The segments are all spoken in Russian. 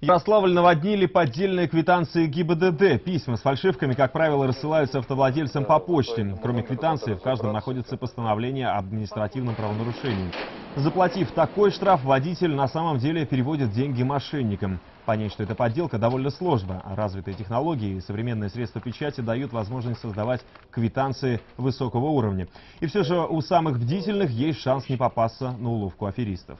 Ярославль наводнили поддельные квитанции ГИБДД. Письма с фальшивками, как правило, рассылаются автовладельцам по почте. Кроме квитанции, в каждом находится постановление об административном правонарушении. Заплатив такой штраф, водитель на самом деле переводит деньги мошенникам. Понять, что это подделка, довольно сложно. Развитые технологии и современные средства печати дают возможность создавать квитанции высокого уровня. И все же у самых бдительных есть шанс не попасться на уловку аферистов.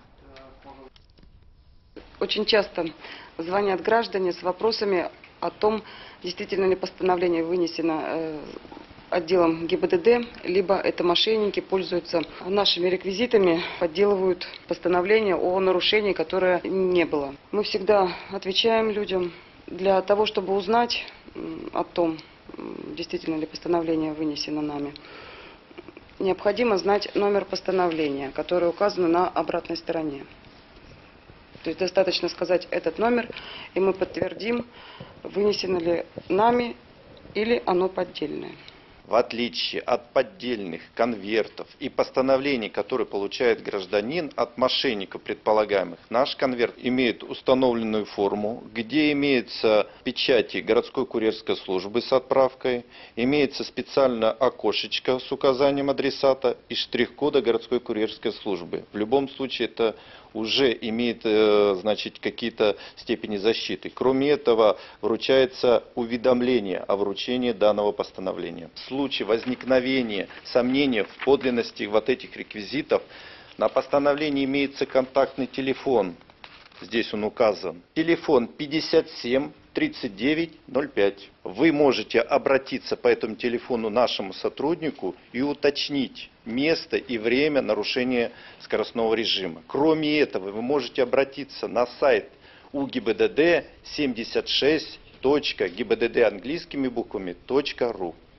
Очень часто звонят граждане с вопросами о том, действительно ли постановление вынесено отделом ГИБДД, либо это мошенники пользуются нашими реквизитами, подделывают постановление о нарушении, которое не было. Мы всегда отвечаем людям для того, чтобы узнать о том, действительно ли постановление вынесено нами. Необходимо знать номер постановления, который указан на обратной стороне. То есть достаточно сказать этот номер, и мы подтвердим, вынесено ли нами или оно поддельное. В отличие от поддельных конвертов и постановлений, которые получает гражданин от мошенников предполагаемых, наш конверт имеет установленную форму, где имеются печати городской курьерской службы с отправкой, имеется специальное окошечко с указанием адресата и штрих-кода городской курьерской службы. В любом случае это уже имеет, значит, какие-то степени защиты. Кроме этого, вручается уведомление о вручении данного постановления. В случае возникновения сомнений в подлинности вот этих реквизитов, на постановлении имеется контактный телефон. Здесь он указан. Телефон 57 39 05. Вы можете обратиться по этому телефону нашему сотруднику и уточнить место и время нарушения скоростного режима. Кроме этого, вы можете обратиться на сайт УГИБДД 76.gibdd английскими буквами .ru.